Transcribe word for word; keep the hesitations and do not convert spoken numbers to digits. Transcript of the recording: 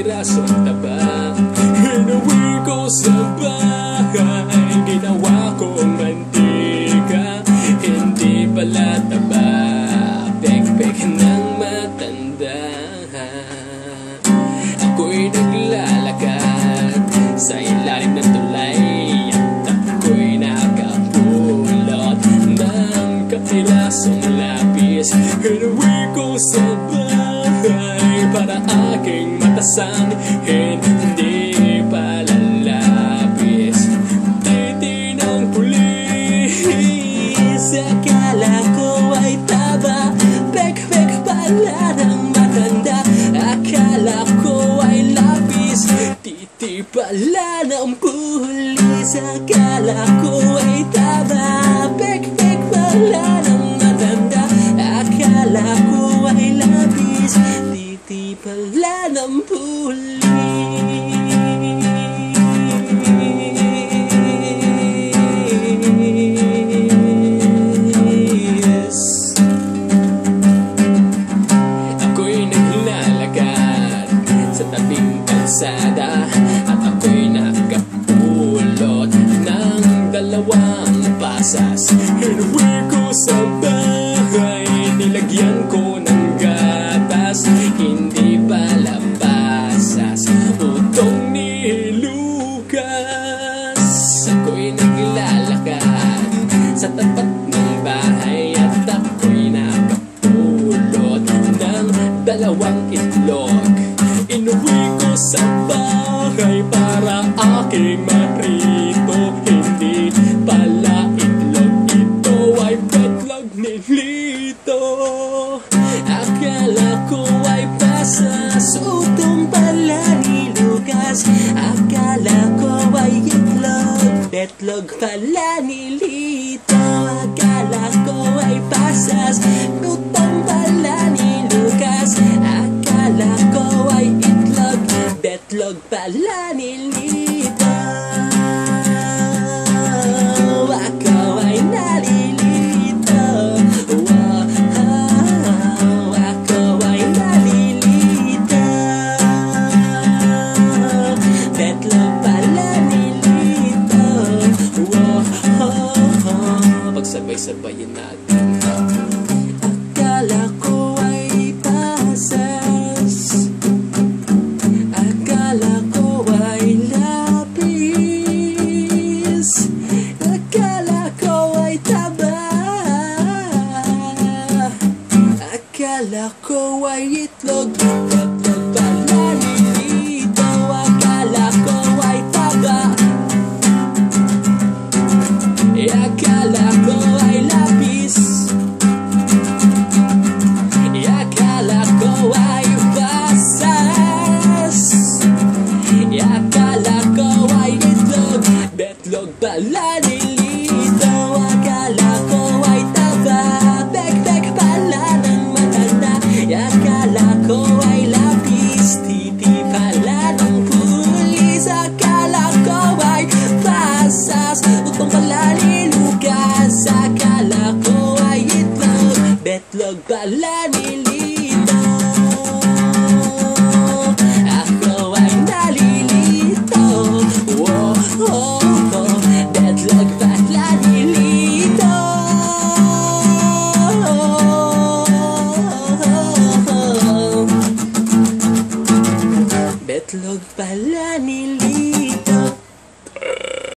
pirasong taba. Inuwi ko sa bahay, ginawa kong mantika, hindi pala taba, pek-pek ng matanda. Ako'y naglalakad sa ilalim ng tulay at ako'y nakapulot ng kapilasong lapis. Inuwi ko sa bahay para aking matasanhin, hindi pala lapis. Titi ng pulis, akala ko ay taba, pek-pek pala ng matanda. Akala ko ay lapis, titi pala ng pulis. Akala ko ay taba, pek-pek pala ng matanda. Akala ko ay lapis, titi pala ng pulis. Ako'y naglalakad sa tabing kalsada at ako'y nakapulot ng dalawang pasas. Inuwi ko sa bahay, nilagyan ko ng gatas, hindi pala pasas, utong ni Lucas. Ako'y naglalakad sa tapat ng bahay at ako'y nakapulot ng dalawang itlog. Inuwi ko sa bahay para aking marito, hindi pala itlog, ito ay betlog ni Lito. Akala ko ay pasas, utong pala ni Lucas. Akala ko ay itlog, betlog pala ni Lito. Akala ko ay pasas, utong pala ni Lucas. Akala ko ay itlog, betlog pala ni Lito. Ako ay nalilito, wow, ako ay nalilito, betlog pala ni Lito, wow. Pagsabay-sabayin natin. Akala ko ay pasas, akala ko ay lapis, akala ko ay taba, akala ko ay itlog, betlog pala ni Lito. Akala ko ay taba, akala ko ay lapis, akala ko ay pasas, akala ko ay itlog, betlog pala ni Lito. Akala ko ay taba, pek-pek pala ng matanda. Akala ko ay lapis, titi pala ng pulis. Akala ko ay pasas, utong pala ni Lucas. Akala ko ay itlog, betlog pala ni Lito. Ako ay nalilito, wow, oh, oh, betlog pala ni Lito. Betlog pala ni Lito.